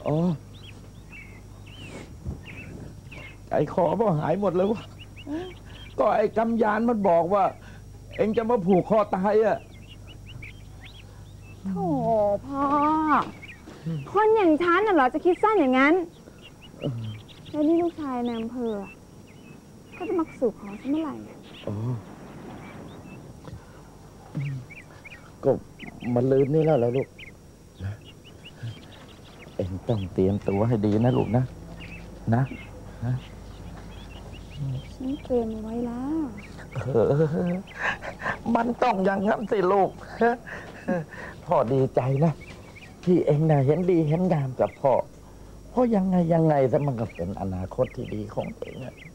อ๋อใจคอพ่อหายหมดเลยวะก็ไอ้กำยานมันบอกว่าเอ็งจะมาผูกคอตายอ่ะโถพ่อคนอย่างฉันน่ะเหรอจะคิดสั้นอย่างนั้นแล้วนี่ลูกชายในอำเภอก็จะมาสู่ขอฉันเมื่อไหร่อ๋อก็มันลืมนี่แล้วลูกเอ็งต้องเตรียมตัวให้ดีนะลูกนะฉันเตรียมไว้แล้วมันต้องอย่างนั้นสิลูกพ่อดีใจนะที่เอ็งน่ะเห็นดีเห็นงามกับพ่อเพราะยังไงแต่มันก็เป็นอนาคตที่ดีของเอ็งนะ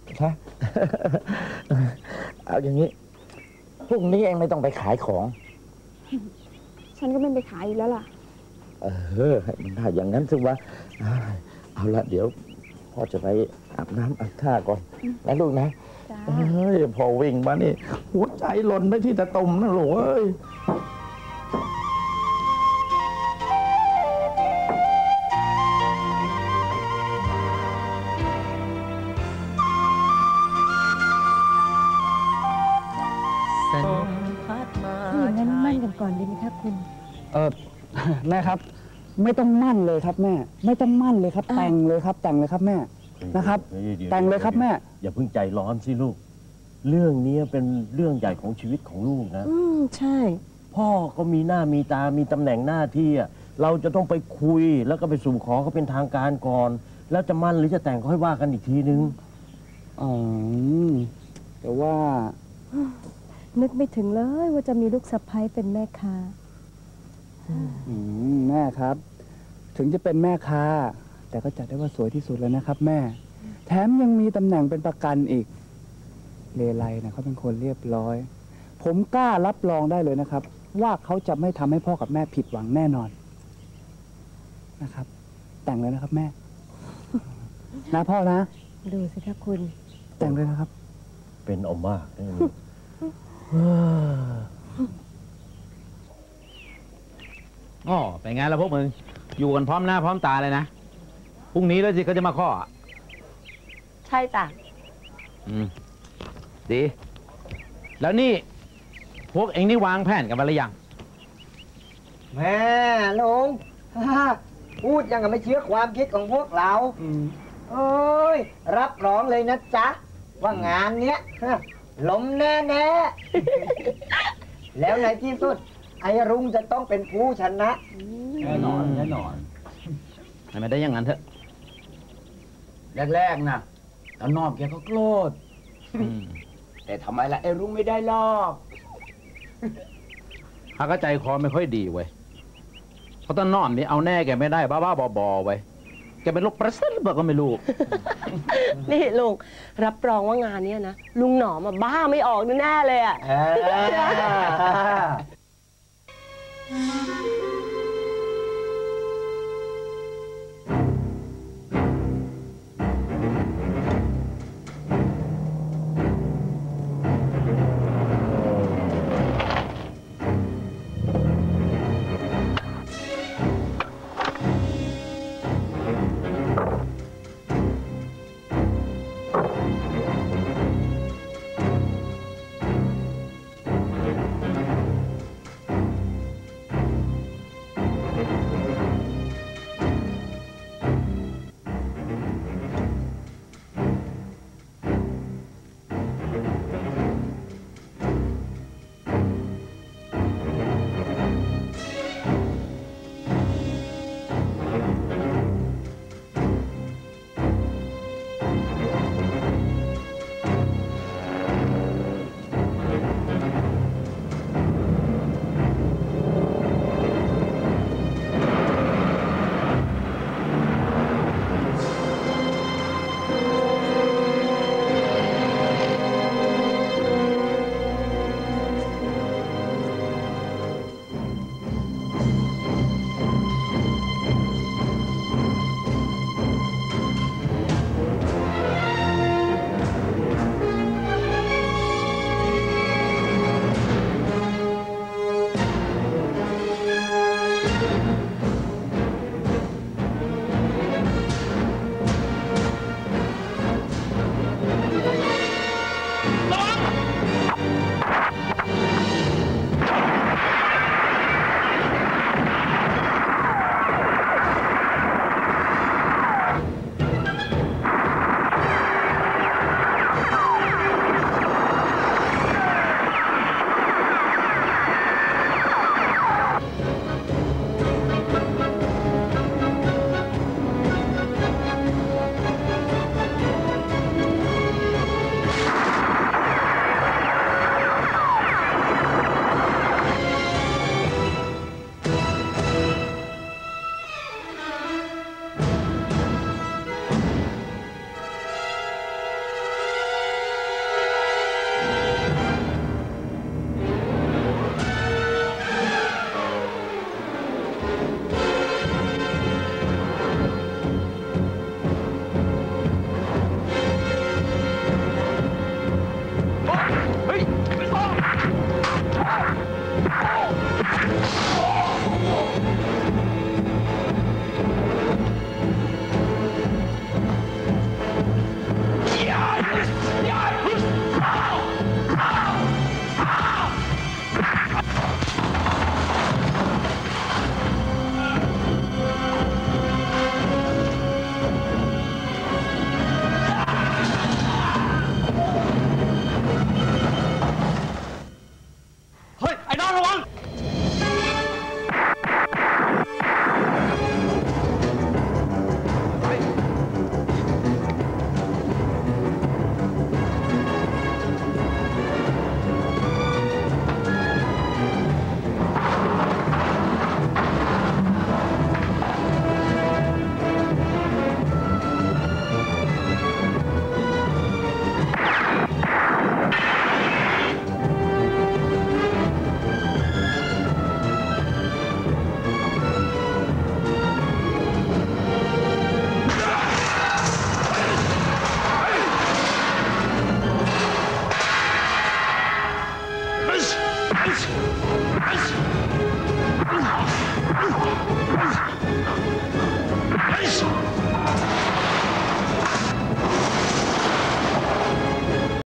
เอาอย่างนี้พรุ่งนี้เอ็งไม่ต้องไปขายของฉันก็ไม่ไปขายอีกแล้วล่ะให้มันได้อย่างนั้นสิวะเอาละเดี๋ยวพ่อจะไปอาบน้ำอาบท่าก่อนนะลูกนะพอวิ่งมานี่หัวใจหล่นไปที่ตะตุ่มนะลูกเอ้ยงั้นมั่นกันก่อนดีไหมครับคุณแม่ครับไม่ต้องมั่นเลยครับแม่ไม่ต้องมั่นเลยครับแต่งเลยครับแต่งเลยครับแม่นะครับแต่งเลยครับแม่อย่าเพิ่งใจร้อนสิลูกเรื่องนี้เป็นเรื่องใหญ่ของชีวิตของลูกนะใช่พ่อก็มีหน้ามีตามีตำแหน่งหน้าที่เราจะต้องไปคุยแล้วก็ไปสู่ขอเขาเป็นทางการก่อนแล้วจะมั่นหรือจะแต่งก็ให้ว่ากันอีกทีนึงแต่ว่านึกไม่ถึงเลยว่าจะมีลูกสะใภ้เป็นแม่ค้าแม่ครับถึงจะเป็นแม่ค้าแต่ก็จัดได้ว่าสวยที่สุดแล้วนะครับแม่แถมยังมีตำแหน่งเป็นประกันอีกเลไลนะเขาเป็นคนเรียบร้อยผมกล้ารับรองได้เลยนะครับว่าเขาจะไม่ทำให้พ่อกับแม่ผิดหวังแน่นอนนะครับแต่งเลยนะครับแม่นะพ่อนะดูสิครับคุณแต่งเลยนะครับเป็นอมมากอ๋อเป็นไงล่ะพวกมึงอยู่กันพร้อมหน้าพร้อมตาเลยนะพรุ่งนี้แล้วสิเขาจะมาข้อใช่จ้ะดีแล้วนี่พวกเอ็งนี่วางแผนกันมาหรือยังแม่ลุงพูดยังกับไม่เชื่อความคิดของพวกเราโอ้ยรับรองเลยนะจ๊ะว่างานเนี้ยล้มแน่ๆแล้วในที่สุดไอ้รุ่งจะต้องเป็นผู้ชนะแน่นอนไม่ได้อย่างนั้นเถอะแรกๆนะตอนนอบแกก็โกรธแต่ทำไมล่ะไอ้รุ่งไม่ได้ลอกเขาก็ใจคอไม่ค่อยดีเว้ยเขาต้นน้อมนี่เอาแน่แกไม่ได้บ้าๆบอๆไว้แกเป็นลูกประเสริฐก็ไม่รู้นี่ลุงรับรองว่างานนี้นะลุงหนอมบ้าไม่ออกแน่เลยอ่ะ